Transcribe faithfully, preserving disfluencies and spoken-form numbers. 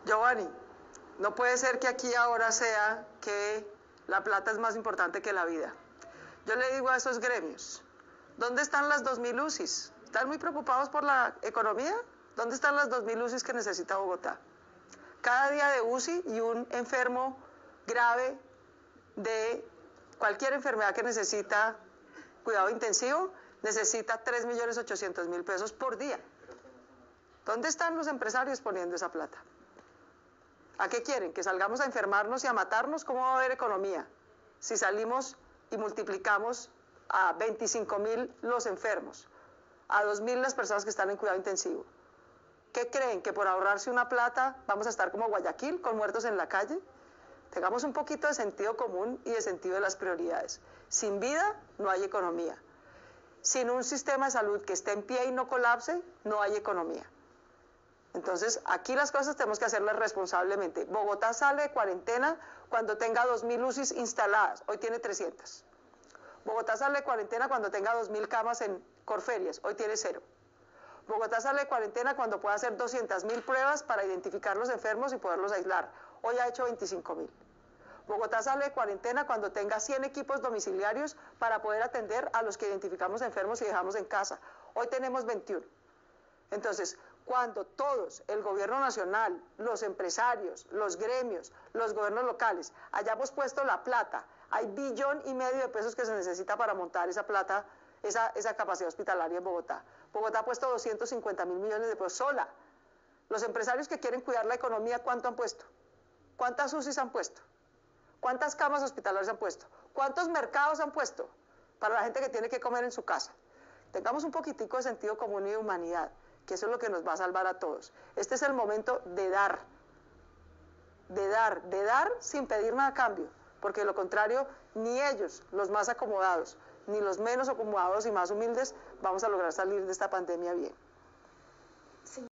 Giovanni, no puede ser que aquí ahora sea que la plata es más importante que la vida. Yo le digo a esos gremios, ¿dónde están las dos mil U C Is? ¿Están muy preocupados por la economía? ¿Dónde están las dos mil U C Is que necesita Bogotá? Cada día de U C I y un enfermo grave de cualquier enfermedad que necesita cuidado intensivo necesita tres millones ochocientos mil pesos por día. ¿Dónde están los empresarios poniendo esa plata? ¿A qué quieren? ¿Que salgamos a enfermarnos y a matarnos? ¿Cómo va a haber economía? Si salimos y multiplicamos a veinticinco mil los enfermos, a dos mil las personas que están en cuidado intensivo. ¿Qué creen? ¿Que por ahorrarse una plata vamos a estar como Guayaquil, con muertos en la calle? Tengamos un poquito de sentido común y de sentido de las prioridades. Sin vida no hay economía. Sin un sistema de salud que esté en pie y no colapse, no hay economía. Entonces, aquí las cosas tenemos que hacerlas responsablemente. Bogotá sale de cuarentena cuando tenga dos mil U C Is instaladas, hoy tiene trescientas. Bogotá sale de cuarentena cuando tenga dos mil camas en Corferias, hoy tiene cero. Bogotá sale de cuarentena cuando pueda hacer doscientas mil pruebas para identificar los enfermos y poderlos aislar, hoy ha hecho veinticinco mil. Bogotá sale de cuarentena cuando tenga cien equipos domiciliarios para poder atender a los que identificamos enfermos y dejamos en casa, hoy tenemos veintiuno. Entonces, cuando todos, el gobierno nacional, los empresarios, los gremios, los gobiernos locales, hayamos puesto la plata, hay billón y medio de pesos que se necesita para montar esa plata, esa, esa capacidad hospitalaria en Bogotá. Bogotá ha puesto doscientos cincuenta mil millones de pesos sola. Los empresarios que quieren cuidar la economía, ¿cuánto han puesto? ¿Cuántas U C Is han puesto? ¿Cuántas camas hospitalarias han puesto? ¿Cuántos mercados han puesto para la gente que tiene que comer en su casa? Tengamos un poquitico de sentido común y de humanidad, que eso es lo que nos va a salvar a todos. Este es el momento de dar, de dar, de dar sin pedir nada a cambio, porque de lo contrario, ni ellos, los más acomodados, ni los menos acomodados y más humildes, vamos a lograr salir de esta pandemia bien.